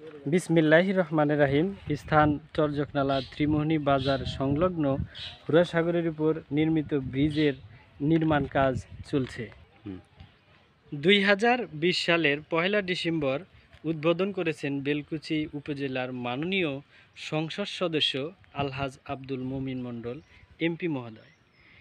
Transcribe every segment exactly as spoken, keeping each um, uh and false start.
বিসমিল্লাহির রহমানির রহিম। স্থান চরজকনালা ত্রিমোহনী বাজার সংলগ্ন হুরাসাগরের উপর নির্মিত ব্রিজের নির্মাণ কাজ চলছে। দুই হাজার বিশ সালের পহেলা ডিসেম্বর উদ্বোধন করেছেন বেলকুচি উপজেলার মাননীয় সংসদ সদস্য আলহাজ আব্দুল মুমিন মণ্ডল এমপি মহোদয়।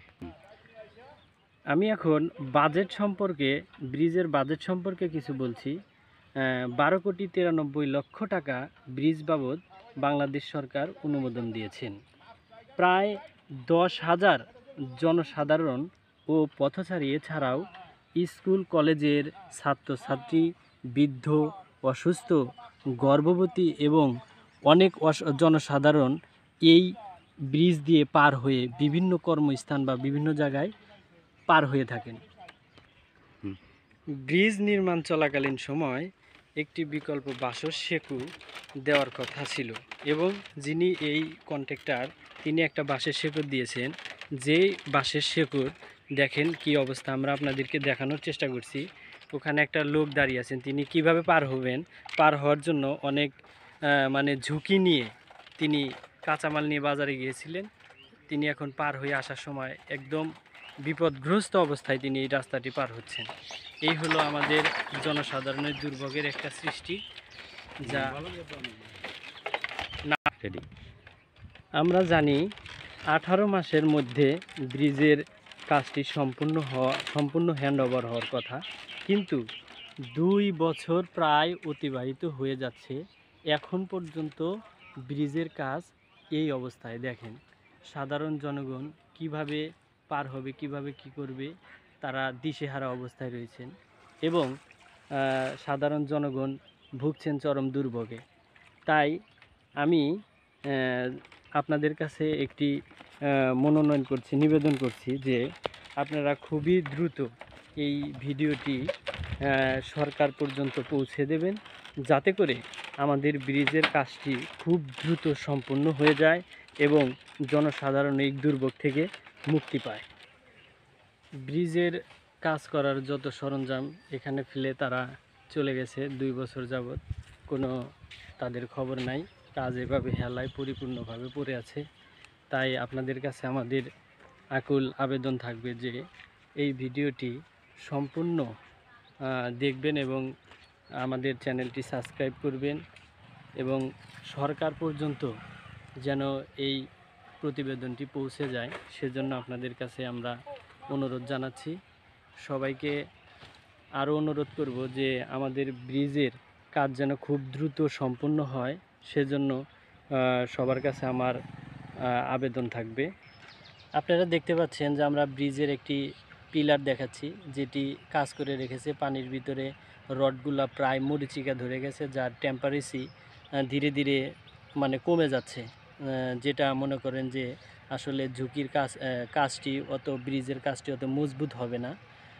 আমি এখন বাজেট সম্পর্কে ব্রিজের বাজেট সম্পর্কে কিছু বলছি। বারো কোটি তিরানব্বই লক্ষ টাকা ব্রিজ বাবদ বাংলাদেশ সরকার অনুমোদন দিয়েছেন। প্রায় দশ হাজার জনসাধারণ ও পথচারী এছাড়াও স্কুল কলেজের ছাত্রছাত্রী, বৃদ্ধ, অসুস্থ, গর্ভবতী এবং অনেক জনসাধারণ এই ব্রিজ দিয়ে পার হয়ে বিভিন্ন কর্মস্থান বা বিভিন্ন জায়গায় পার হয়ে থাকেন। ব্রিজ নির্মাণ চলাকালীন সময় একটি বিকল্প বাঁশের সেতু দেওয়ার কথা ছিল এবং যিনি এই কন্ট্রাক্টর তিনি একটা বাঁশের সেতু দিয়েছেন। যেই বাঁশের সেতু দেখেন কি অবস্থা, আমরা আপনাদেরকে দেখানোর চেষ্টা করছি। ওখানে একটা লোক দাঁড়িয়ে আছেন, তিনি কিভাবে পার হবেন, পার হওয়ার জন্য অনেক মানে ঝুঁকি নিয়ে তিনি কাঁচামাল নিয়ে বাজারে গিয়েছিলেন। তিনি এখন পার হয়ে আসার সময় একদম বিপদগ্রস্ত অবস্থায় তিনি এই রাস্তাটি পার হচ্ছেন। এই হলো আমাদের জনসাধারণের দুর্ভোগের একটা সৃষ্টি, যা না আমরা জানি আঠারো মাসের মধ্যে ব্রিজের কাজটি সম্পূর্ণ হওয়া সম্পূর্ণ হ্যান্ড ওভার হওয়ার কথা, কিন্তু দুই বছর প্রায় অতিবাহিত হয়ে যাচ্ছে, এখন পর্যন্ত ব্রিজের কাজ এই অবস্থায়। দেখেন সাধারণ জনগণ কিভাবে পার হবে, কিভাবে কি করবে, তারা দিশেহারা অবস্থায় রয়েছেন এবং সাধারণ জনগণ ভুগছেন চরম দুর্ভোগে। তাই আমি আপনাদের কাছে একটি মনোনয়ন করছি, নিবেদন করছি যে আপনারা খুবই দ্রুত এই ভিডিওটি সরকার পর্যন্ত পৌঁছে দেবেন, যাতে করে আমাদের ব্রিজের কাজটি খুব দ্রুত সম্পন্ন হয়ে যায় এবং জনসাধারণ এই দুর্ভোগ থেকে মুক্তি পায়। ব্রিজের কাজ করার যত সরঞ্জাম এখানে ফেলে তারা চলে গেছে, দুই বছর যাবৎ কোনো তাদের খবর নাই। কাজ এভাবে হেলায় পরিপূর্ণভাবে পড়ে আছে। তাই আপনাদের কাছে আমাদের আকুল আবেদন থাকবে যে এই ভিডিওটি সম্পূর্ণ দেখবেন এবং আমাদের চ্যানেলটি সাবস্ক্রাইব করবেন এবং সরকার পর্যন্ত যেন এই প্রতিবেদনটি পৌঁছে যায় সেজন্য আপনাদের কাছে আমরা অনুরোধ জানাচ্ছি। সবাইকে আরও অনুরোধ করব যে আমাদের ব্রিজের কাজ যেন খুব দ্রুত সম্পূর্ণ হয়, সেজন্য সবার কাছে আমার আবেদন থাকবে। আপনারা দেখতে পাচ্ছেন যে আমরা ব্রিজের একটি পিলার দেখাচ্ছি, যেটি কাজ করে রেখেছে। পানির ভিতরে রডগুলা প্রায় মরিচিকা ধরে গেছে, যার টেম্পারেচার ধীরে ধীরে মানে কমে যাচ্ছে, যেটা মনে করেন যে আসলে ঝুঁকির কাজ কাজটি অত ব্রিজের কাজটি অত মজবুত হবে না।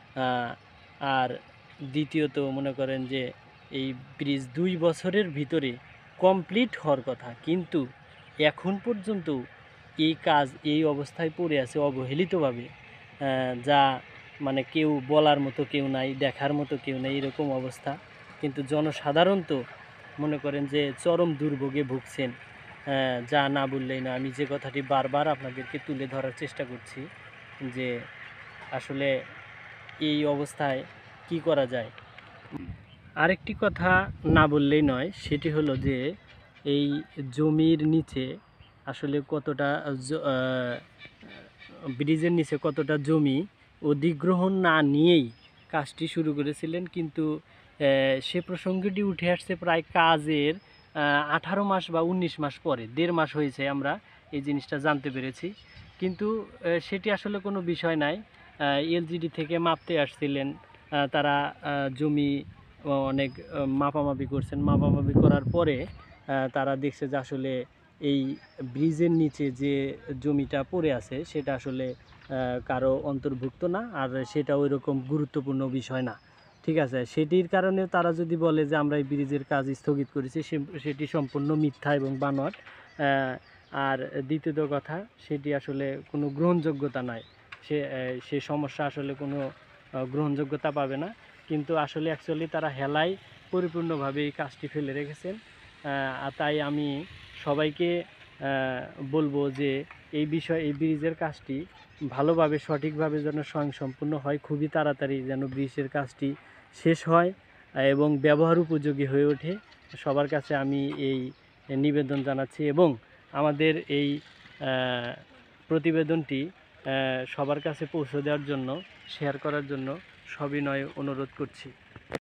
আর দ্বিতীয়ত মনে করেন যে এই ব্রিজ দুই বছরের ভিতরে কমপ্লিট হওয়ার কথা, কিন্তু এখন পর্যন্ত এই কাজ এই অবস্থায় পড়ে আছে অবহেলিতভাবে, যা মানে কেউ বলার মতো কেউ নাই, দেখার মতো কেউ নাই, এরকম অবস্থা। কিন্তু জনসাধারণ তো মনে করেন যে চরম দুর্ভোগে ভুগছেন, যা না বললেই না। আমি যে কথাটি বারবার আপনাদেরকে তুলে ধরার চেষ্টা করছি যে আসলে এই অবস্থায় কি করা যায়। আরেকটি কথা না বললেই নয়, সেটি হলো যে এই জমির নিচে আসলে কতটা ব্রিজের নিচে কতটা জমি অধিগ্রহণ না নিয়েই কাজটি শুরু করেছিলেন, কিন্তু সে প্রসঙ্গটি উঠে আসছে প্রায় কাজের আঠারো মাস বা উনিশ মাস পরে, দেড় মাস হয়েছে আমরা এই জিনিসটা জানতে পেরেছি। কিন্তু সেটি আসলে কোনো বিষয় নাই। এলজিডি থেকে মাপতে আসছিলেন, তারা জমি অনেক মাপামাপি করছেন, মাপামাপি করার পরে তারা দেখছে যে আসলে এই ব্রিজের নিচে যে জমিটা পড়ে আছে সেটা আসলে কারো অন্তর্ভুক্ত না, আর সেটা ওই রকম গুরুত্বপূর্ণ বিষয় না। ঠিক আছে, সেটির কারণে তারা যদি বলে যে আমরা এই ব্রিজের কাজ স্থগিত করেছি, সেটি সম্পূর্ণ মিথ্যা এবং বানোয়াট। আর দ্বিতীয় কথা, সেটি আসলে কোনো গ্রহণযোগ্যতা নয়, সে সে সমস্যা আসলে কোনো গ্রহণযোগ্যতা পাবে না। কিন্তু আসলে অ্যাকচুয়ালি তারা হেলায় পরিপূর্ণভাবে এই কাজটি ফেলে রেখেছেন। তাই আমি সবাইকে বলবো যে এই বিষয় এই ব্রিজের কাজটি ভালোভাবে সঠিকভাবে যেন স্বয়ংসম্পূর্ণ হয়, খুবই তাড়াতাড়ি যেন ব্রিজের কাজটি শেষ হয় এবং ব্যবহার উপযোগী হয়ে ওঠে। সবার কাছে আমি এই নিবেদন জানাচ্ছি এবং আমাদের এই প্রতিবেদনটি সবার কাছে পৌঁছে দেওয়ার জন্য, শেয়ার করার জন্য সবিনয় অনুরোধ করছি।